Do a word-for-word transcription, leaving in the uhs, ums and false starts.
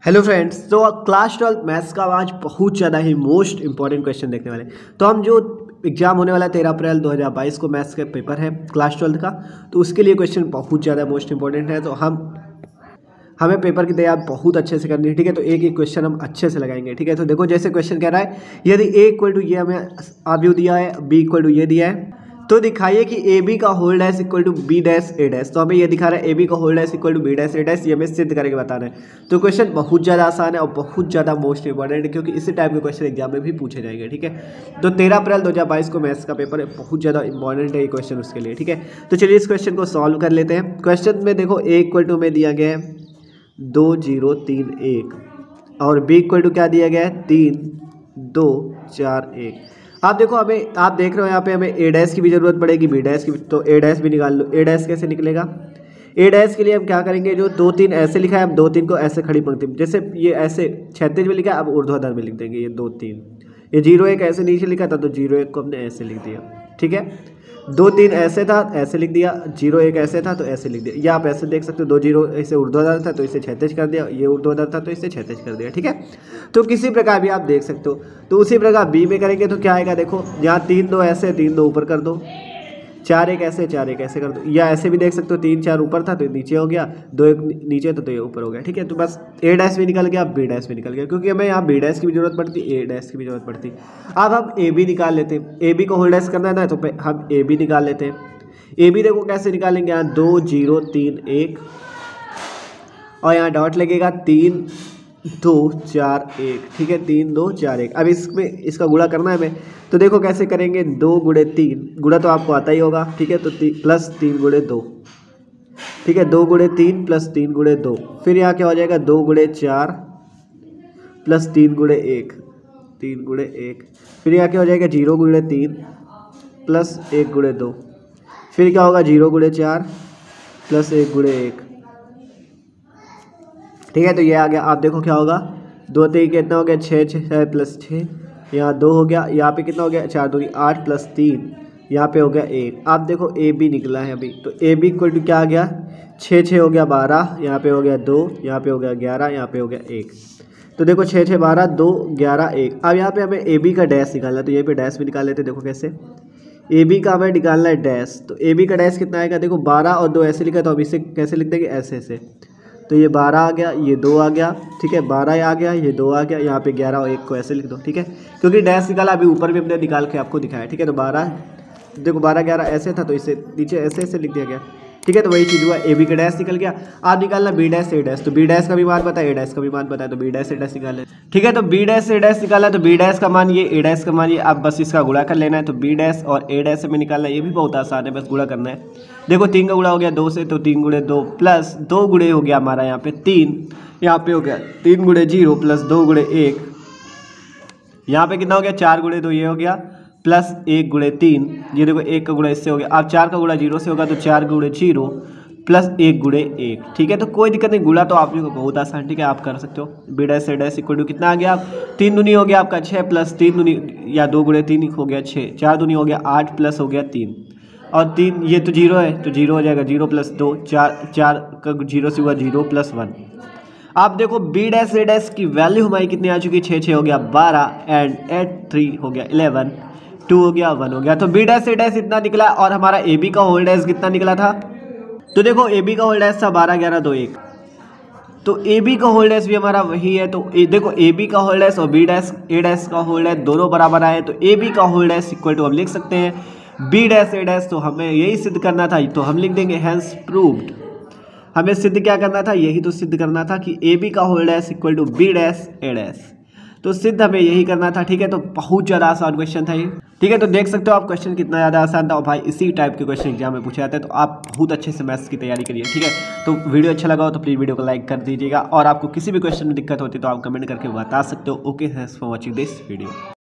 Hello friends, तो class twelfth maths का आज बहुत ज़्यादा ही मोस्ट इंपॉर्टेंट क्वेश्चन देखने वाले। तो हम जो एग्जाम होने वाला है तेरह अप्रैल दो हज़ार बाईस को मैथ्स का पेपर है क्लास ट्वेल्थ का, तो उसके लिए क्वेश्चन बहुत ज़्यादा मोस्ट इंपॉर्टेंट है। तो हम हमें पेपर की तैयारी बहुत अच्छे से करनी है, ठीक है। तो एक एक क्वेश्चन हम अच्छे से लगाएंगे, ठीक है। तो देखो जैसे क्वेश्चन कह रहा है, यदि ए इक्वल टू ये हमें आव्यूह दिया है, बी इक्वल टू ये दिया है, तो दिखाइए कि ए बी का whole dash equal to B dash A dash. तो हमें ये दिखा रहा है ए बी का whole dash equal to B dash A dash, ये हमें सिद्ध करके बताना है। तो क्वेश्चन बहुत ज़्यादा आसान है और बहुत ज़्यादा मोस्ट इंपॉर्टेंट है, क्योंकि इसी टाइप के क्वेश्चन एग्जाम में भी पूछे जाएंगे, ठीक है। तो तेरह अप्रैल दो हज़ार बाईस को मैथ्स का पेपर है, बहुत ज़्यादा इंपॉर्टेंट है ये क्वेश्चन उसके लिए, ठीक है। तो चलिए इस क्वेश्चन को सॉल्व कर लेते हैं। क्वेश्चन में देखो ए इक्वल टू में दिया गया है दो जीरो तीन एक और बी इक्वल टू क्या दिया गया है तीन दो चार एक। आप देखो हमें आप देख रहे हो यहाँ पे हमें ए डैश की भी ज़रूरत पड़ेगी, बी डैश की भी, तो ए डैश भी निकाल लो। ए डैश कैसे निकलेगा? ए डैश के लिए हम क्या करेंगे, जो दो तीन ऐसे लिखा है हम दो तीन को ऐसे खड़ी पंक्ति में, जैसे ये ऐसे क्षैतिज में लिखा है अब ऊर्ध्वाधर में लिख देंगे ये दो तीन। ये जीरो एक ऐसे नीचे लिखा था तो जीरो एक को हमने ऐसे लिख दिया, ठीक है। दो तीन ऐसे था ऐसे लिख दिया, जीरो एक ऐसे था तो ऐसे लिख दिया। या आप ऐसे देख सकते हो, दो जीरो इसे ऊर्ध्वाधर था तो इसे क्षैतिज कर दिया, ये ऊर्ध्वाधर था तो इसे क्षैतिज कर दिया, ठीक है। तो किसी प्रकार भी आप देख सकते हो। तो उसी प्रकार बी में करेंगे तो क्या आएगा, देखो यहाँ तीन दो ऐसे तीन दो ऊपर कर दो, चार एक ऐसे चार एक ऐसे कर दो, या ऐसे भी देख सकते हो तीन चार ऊपर था तो नीचे हो गया, दो एक नीचे था तो ये ऊपर हो गया, ठीक है। तो बस ए डैश भी निकल गया, बी डैश भी निकल गया, क्योंकि हमें यहाँ बी डैश की भी जरूरत पड़ती, ए डैश की भी जरूरत पड़ती। अब हम ए बी निकाल लेते हैं। ए बी को होल डैश करना है ना, तो हम ए बी निकाल लेते हैं। ए बी देखो कैसे निकालेंगे, यहाँ दो जीरो तीन एक और यहाँ डॉट लगेगा तीन दो चार एक, ठीक है। तीन दो चार एक। अब इसमें इसका गुणा करना है हमें, तो देखो कैसे करेंगे, दो गुणे तीन, गुणा तो आपको आता ही होगा, ठीक है। तो ती, प्लस तीन गुणे दो, ठीक है। दो गुणे तीन प्लस तीन गुणे दो, फिर यहाँ क्या हो जाएगा, दो गुणे चार प्लस तीन गुणे एक, तीन गुणे एक, फिर यहाँ क्या हो जाएगा, जीरो गुणे तीन प्लस एक गुणे दो, फिर क्या होगा, जीरो गुणे चार प्लस एक गुणे एक, ठीक है। तो ये आ गया। आप देखो क्या होगा, दो तीन कितना हो गया, छः छः प्लस छः, यहाँ दो हो गया, यहाँ पे कितना हो गया, चार दो आठ प्लस तीन, यहाँ पे हो गया एक। आप देखो ए बी निकला है अभी, तो ए बी इक्वल टू क्या आ गया, छः छः हो गया बारह, यहाँ पे हो गया दो, यहाँ पे हो गया ग्यारह, यहाँ पे हो गया एक। तो देखो छः छः बारह दो ग्यारह एक। अब यहाँ पे हमें ए बी का डैश निकालना है, तो यहाँ पे डैश भी निकाल लेते हैं। देखो कैसे, ए बी का हमें निकालना है डैश, तो ए बी का डैश कितना आएगा, देखो बारह और दो ऐसे लिखा, तो अब इसे कैसे लिख देंगे, ऐसे ऐसे। तो ये बारह आ गया, ये दो आ गया, ठीक है। बारह आ गया, ये दो आ गया, यहाँ पे ग्यारह और एक को ऐसे लिख दो, ठीक है। क्योंकि डैश निकाला अभी ऊपर भी हमने निकाल के आपको दिखाया, ठीक है। तो बारह देखो बारह ग्यारह ऐसे था तो इसे नीचे ऐसे ऐसे लिख दिया गया, ठीक है। तो वही चीज़ हुआ, ए बी का डैश निकल गया। आप निकालना बी डैश ए डैश, तो बी डैश का भी मान पता है, ए डैश का भी मान पता है, तो बी डैश ए डैश निकाल लें, ठीक है। तो बी डैश ए डैश निकाला, तो बी डैश का मान ये, ए डैश का मान ये, आप बस इसका गुणा कर लेना है। तो बी डैश और ए डैश में निकालना, ये भी बहुत आसान है, बस गुणा करना है। देखो तीन का गुणा हो गया दो से, तो तीन गुणे दो प्लस दो गुणे हो गया हमारा यहाँ पे तीन, यहाँ पे हो गया तीन गुणे जीरो प्लस दो गुणे एक, यहाँ पे कितना हो गया, चार गुणे दो ये हो गया, प्लस एक गुणे तीन, ये देखो एक का गुणा इससे हो गया। अब चार का गुणा जीरो से होगा, तो चार गुणे जीरो प्लस एक गुणे एक, ठीक है। तो कोई दिक्कत नहीं, गुणा तो आप लोगों को बहुत आसान, ठीक है, आप कर सकते हो। B dash A dash equal to कितना आ गया, आप तीन दूनी हो गया आपका छः प्लस तीन दूनी या दो गुणे तीन हो गया छः, चार दूनी हो गया आठ प्लस हो गया तीन, और तीन ये तो जीरो है तो जीरो हो जाएगा, जीरो प्लस दो चार, चार का जीरो से हुआ जीरो प्लस वन। आप देखो बी डैश ए डैश की वैल्यू हमारी कितनी आ चुकी है, छः छः हो गया बारह एंड एट थ्री हो गया इलेवन, टू हो गया वन हो गया। तो बी डैश ए डैश इतना निकला, और हमारा ए बी का होल डैश कितना निकला था, तो देखो ए बी का होल डैश था बारह ग्यारह दो एक, तो ए बी का होल डैश भी हमारा वही है। तो ए, देखो ए बी का होल डैश और बी डैश ए डैश का होल डैश दोनों बराबर आए, तो ए बी का होल डैश इक्वल टू हम लिख सकते हैं बी डैश ए डैश। तो हमें यही सिद्ध करना था, तो हम लिख देंगे हैंस प्रूव्ड। हमें सिद्ध क्या करना था, यही तो सिद्ध करना था कि ए बी का whole dash equal to B dash A dash, तो सिद्ध हमें यही करना था, ठीक है। तो बहुत ज़्यादा आसान क्वेश्चन था ये, ठीक है। तो देख सकते हो आप क्वेश्चन कितना ज़्यादा आसान था, और भाई इसी टाइप के क्वेश्चन एग्जाम में पूछे जाते हैं। तो आप बहुत अच्छे से मैथ्स की तैयारी करिए, ठीक है। तो वीडियो अच्छा लगा हो तो प्लीज़ वीडियो को लाइक कर दीजिएगा, और आपको किसी भी क्वेश्चन में दिक्कत होती है तो आप कमेंट करके बता सकते हो। Okay, thanks for watching this video.